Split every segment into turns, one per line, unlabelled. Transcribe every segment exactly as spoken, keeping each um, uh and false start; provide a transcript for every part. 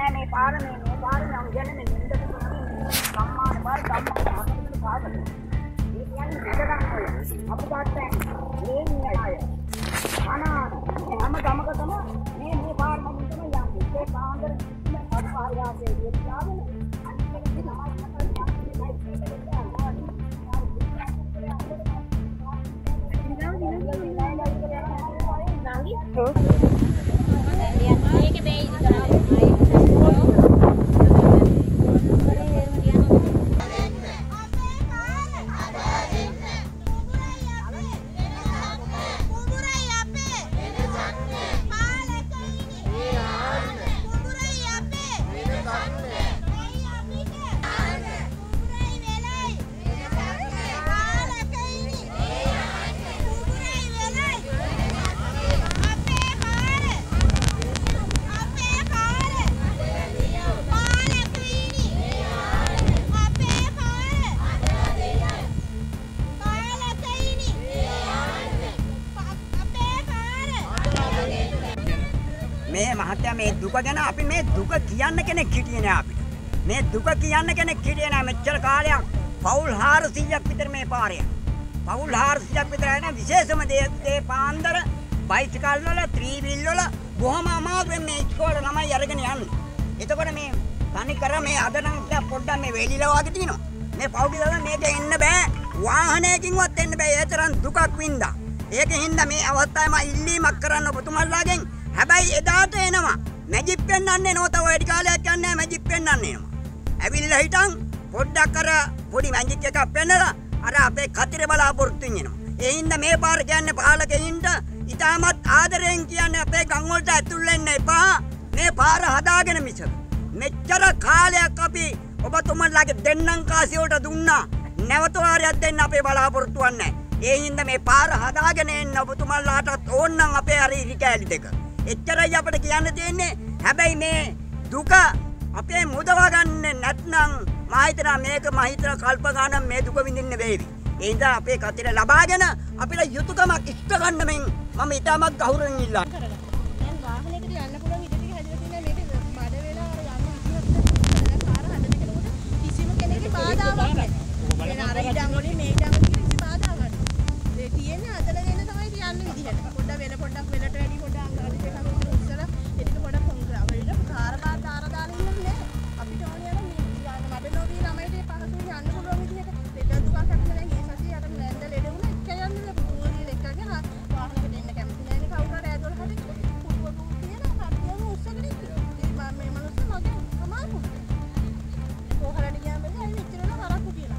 නෑ මේ පාර මේ මේ පාර නම් කියන්නේ මේ නින්දට සම්මාන පාර සම්මාන පාරද. ඒ කියන්නේ දෙකක් ඔය. අපිට තාත්තේ මේ නෑ. අනා හැම ගමකටම මේ මේ පාර නම් තමයි යන්නේ. ඒ පාන්දර පස්පාරයාගේ විද්‍යාවල අනිත් එක තමයි මේ මහත්තයා මේ දුක ගැන අපි මේ දුක කියන්න කෙනෙක් හිටියේ නෑ අපිට. මේ දුක කියන්න කෙනෙක් හිටියේ නෑ මෙච්චර කාලයක්. පවුල් හාරසීයක් විතර මේ පාරේ. පවුල් හාරසීයක් විතර යන විශේෂම දේ දේ පාන්දර බයිසිකල් වල ත්‍රී වීල් වල බොහොම අමාරුවෙන් මේ ඉස්කෝලේ ළමයි අරගෙන යන්නේ. එතකොට මේ තනි කර මේ අද නම් පොඩ්ඩක් මේ වෙලිලා වගේ තියෙනවා. මේ පවුල් දාලා මේක එන්න බෑ. වාහනයකින්වත් එන්න බෑ. ඒ තරම් දුකක් වින්දා. ඒකෙන් හින්දා මේ අවස්ථාවේ මම ඉල්ලීමක් කරන්න ඔබතුමාලාගෙන්. හැබැයි එදාට එනවා මැජික් පෙන්වන්නේ නෝත ඔය ඩි කාලයක් යන්නේ මැජික් පෙන්වන්නේ එනවා. ඇවිල්ලා හිටන් පොඩ්ඩක් අර පොඩි මැජික් එකක් පෙන්නලා අර අපේ කතිරේ බලාපොරොත්තු වෙනවා. ඒ හින්දා මේ පාර කියන්නේ පාලකයින්ට ඉතාමත් ආදරෙන් කියන්නේ අපේ ගම් වලට ඇතුල් වෙන්න එපා. මේ පාර හදාගෙන මිස. මෙච්චර කාලයක් අපි ඔබතුමන්ලාගේ දෙන්නම් කාසිය වලට දුන්නා. නැවත වාරයක් දෙන්න අපේ බලාපොරොත්තු වන්නේ. ඒ හින්දා මේ පාර හදාගෙන එන්න ඔබතුමන්ලාටත් ඕනනම් අපේ අර ඉරි කෑලි දෙක. එච්චරයි අපිට කියන්න තියෙන්නේ. හැබැයි මේ දුක අපේ මුදව ගන්න නැත්නම් මා හිතනවා මේක මා හිතන කල්ප ගන්න මේ දුක විඳින්න වේවි. ඒ හින්දා අපේ කතිර ලබාගෙන අපිට යුතුයකමක් ඉෂ්ට ගන්න මෙන් මම ඊටමත් ගෞරවයෙන් ඉල්ලනවා.
දැන් වාහනයකට යන්න පුළුවන් විදිහට හැදලා තියෙනවා මේක මඩ වෙලා අර යන්න විදිහට පාර හදනකොට කිසිම කෙනෙකුට බාධාවක් නැහැ. එන අර ඉඩම් වලින් මේ ඉඩම් වලින් කිසි බාධාවක් නැහැ. ඒ තියෙන්නේ හදලා දෙන්න තමයි තියන්නේ විදිහට. පොඩ්ඩක් වෙන පොඩ්ඩක් වෙලට වැඩි පොඩ්ඩක් අංගාලි දෙකක් උස්සලා ඒක පොඩ්ඩක් කොන්ග්‍රා වෙලා කාර බාර තාර දාලා ඉන්නේ නැහැ. අපිට ඕනේ යන මේ මඩ නොවි ළමයිට පහසුවෙන් යන්න පුළුවන් විදිහට දෙද දුකක් අපිට දැන් ඒ සතිය අර නැන්ද ලෙඩ වුණා එක යන්නේ පුතෝලිය එක්කගෙන වාහනකට එන්න කැමති නැහැ නේ කවුරු හරි ඇදලා හරි පුතෝලු කියලා හරියම උස්සගෙන ඉන්නවා. මේ මේ මනුස්ස මගේ අමාරු. කොහරට ගියාම බෑ අයි මෙච්චර නෝ කරක්කු කියලා.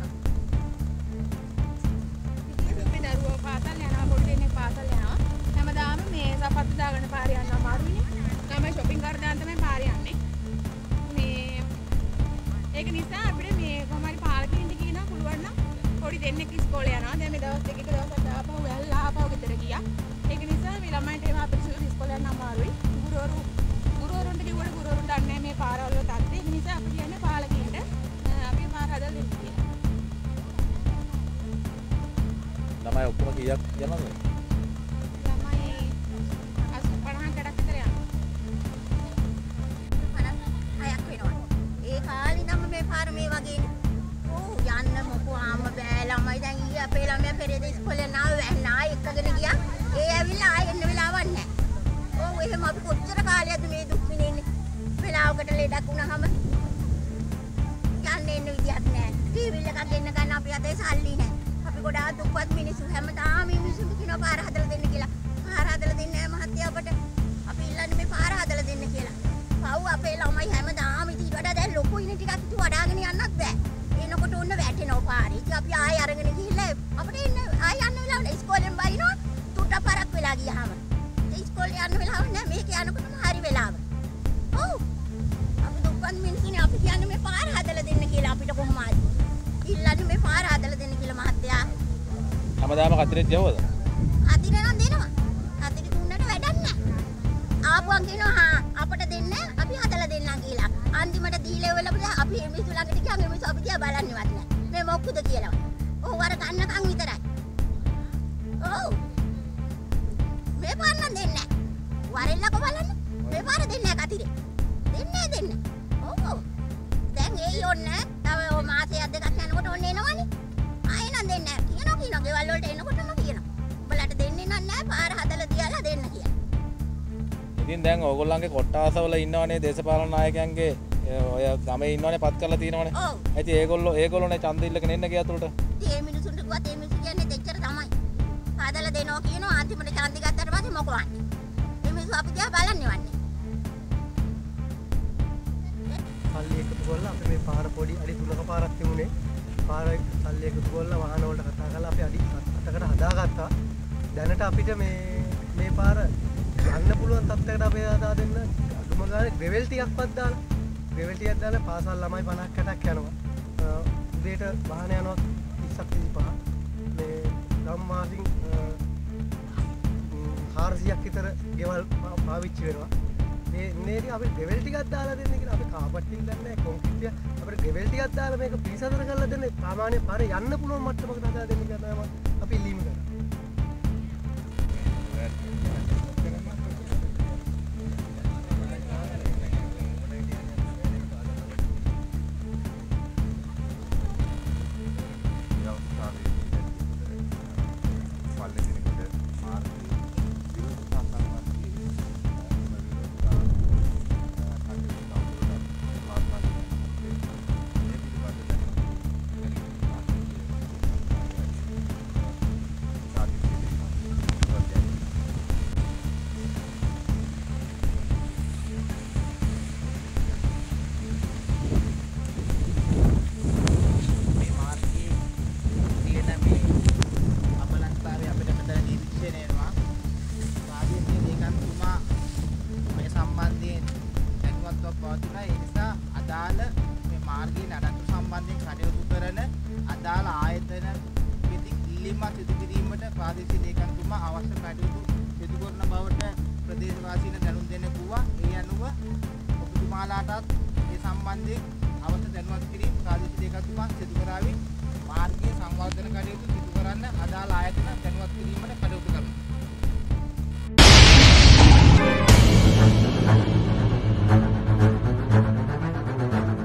ඉතින් අපි දරුවෝ පාසල් යනවා පොඩි දෙනෙක් පාසල් යනවා. හැමදාම මේ සපත්තු දාගෙන පාරේ යනවා අමාරුයිනේ. ළමයි shopping කර දාන්න තමයි පාරේ යන්නේ. මේ ඒක නිසා අපිට මේ කොහමරි පාලකෙන්ට කියනවා පුළුවන් නම් පොඩි දෙන්නෙක් ඉස්කෝලේ යනවා. දැන් මේ දවස් දෙකක දවසක් ආපහු වැල්ලා ආපහු ගෙදර ගියා. ඒක නිසා මේ ළමයින්ට ඒවා අපිට ඉස්කෝලේ යන්න අමාරුයි. ගුරුවරු ගුරුවරුන්ට කිව්වට ගුරුවරු දන්නේ නැහැ මේ පාරවල තත්ත්වය. ඒක නිසා අපි කියන්නේ පාලකෙන්ට අපි පාර හදලා දෙන්න කියලා.
ළමයි ඔක්කොම කීයක් යනවද?
ළමයි පනහකට විතර යනවා.
හයක් වෙනවා. ඒ කාලේ නම් මේ පාර මේ වගේනේ. ඕ යන්න මොකෝ ආම බෑ ළමයි දැන් ඊයේ අපේ ළමයා පෙරේද ඉස්කෝලේ නාව වැන්නා එක්කගෙන ගියා. ඒ ඇවිල්ලා ආයෙ එන්න වෙලාවක් නැහැ. ඕ එහෙම අපි කොච්චර කාලයක්ද මේ දුක් විඳින්නේ. වෙලාවකට ලෙඩක් වුණාම යන්න එන්න විදියක් නැහැ. ටීවී එකක් ගෙන්න ගන්න අපි අතේ සල්ලි නැහැ. අපි ගොඩාක් දුක්වත් මිනිස්සු හැමදාම මිනිස්සුන්ට කියනවා පාර හදලා දෙන්න කියලා. පාර හදලා දෙන්නේ නැහැ මහත්තයා අපට. අපි ඉල්ලන්නේ මේ පාර හදලා දෙන්න කියලා. පව් අපේ ළමයි හැමදාම ඉතින් වඩා දැන් ලොකුයිනේ ටිකක් ඉතු වඩාගෙන යන්නත් බෑ. එනකොට උන්න වැටෙනවා පාරේ. ඉතින් අපි ආයෙ අරගෙන ගිහිල්ලා අපිට ඉන්න ආයෙ යන්න වෙලාව නැහැ. ඉස්කෝලෙන් බයිනවා තුට්ට පාරක් වෙලා ගියාම. ඒ ඉස්කෝලේ යන්න වෙලාව නැහැ. මේක යනකොටම හරි වෙලාව. ඔව්. අපි දුක්වත් මිනිස්සුනේ අපි කියන්නේ මේ පාර හදලා දෙන්න කියලා අපිට කොහොම ආද? ඉල්ලන්නේ මේ පාර හදලා දෙන්න කියලා මහත්තයා.
හැමදාම කතරෙත් යවද?
අතිරේ නම් දෙනවා. අතිරේ දුන්නට වැඩක් නැහැ. ආපුවා කියනවා හා අපිට දෙන්න අපි හදලා දෙන්නම් කියලා. අන්තිමට දීලා ඉවරලා අපි මිනිස්සු ළඟට ගියාම මිනිස්සු අපි දිහා බලන්නේවත් නැහැ. මේ මොක්කුද කියලා. ඔව් අර ගන්නකම් විතරයි. ඔව්. මේ පාර නම් දෙන්නේ නැහැ. වරෙල්ලක බලන්න. මේ පාර දෙන්නේ නැහැ කතිරේ. දෙන්නේ දෙන්නේ.
ඉතින් දැන් ඕගොල්ලන්ගේ කොට්ටාසවල ඉන්නවනේ දේශපාලන නායකයන්ගේ ඔය ගමේ ඉන්නවනේ පත් කරලා තියෙනවනේ.
ඔව්.
ඉතින් ඒගොල්ලෝ ඒගොල්ලෝනේ ඡන්ද ඉල්ලගෙන එන්න ගියා තුලට.
ඒ මිනිසුන්ට කිව්වා ඒ මිනිස්සු කියන්නේ දෙච්චර තමයි. හදලා දෙනවා කියනවා අන්තිමට ඡන්ද ගත්තට පස්සේ මොකෝ වන්නේ. මේ මිනිස්සු අපි දිහා බලන්නේ වන්නේ.
සල්ලි එකතු කරලා අපි මේ පාර පොඩි අඩි තුනක පාරක් තිබුණේ. පාර සල්ලි එකතු කරලා වාහන වලට කතා කරලා අපි අඩි හතකට හදාගත්තා. දැනට අපිට මේ මේ පාර යන්න පුළුවන් තත්ත්වයකට අපි හදා දෙන්න අදුම ගානේ ග්‍රෙවල් ටිකක්වත් දාලා ග්‍රෙවල් ටිකක් දාලා පාසල් ළමයි පනහකට යනවා. උදේට වාහන යනවා තිස්සක් තිස්පහ. මේ ගම්මාසින් හාරසියක් විතර ගෙවල් පාවිච්චි වෙනවා. මේ නේදී අපි ග්‍රෙවල් ටිකක් දාලා දෙන්න කියලා අපි කාපට්ටින් ගන්නෑ කොන්ක්‍රීට් එක අපිට ග්‍රෙවල් ටිකක් දාලා මේක පිරිසදර කරලා දෙන්න සාමාන්‍ය පාර යන්න පුළුවන් මට්ටමකට හදා දෙන්න කියලා තමයි අපි ඉල්ලීම කරන්නේ.
අවශ්‍ය දැනුවත් කිරීම ප්‍රාදේශීය ලේකම්තුමා සිදු කරાવી මාර්ගීය සංවර්ධන කටයුතු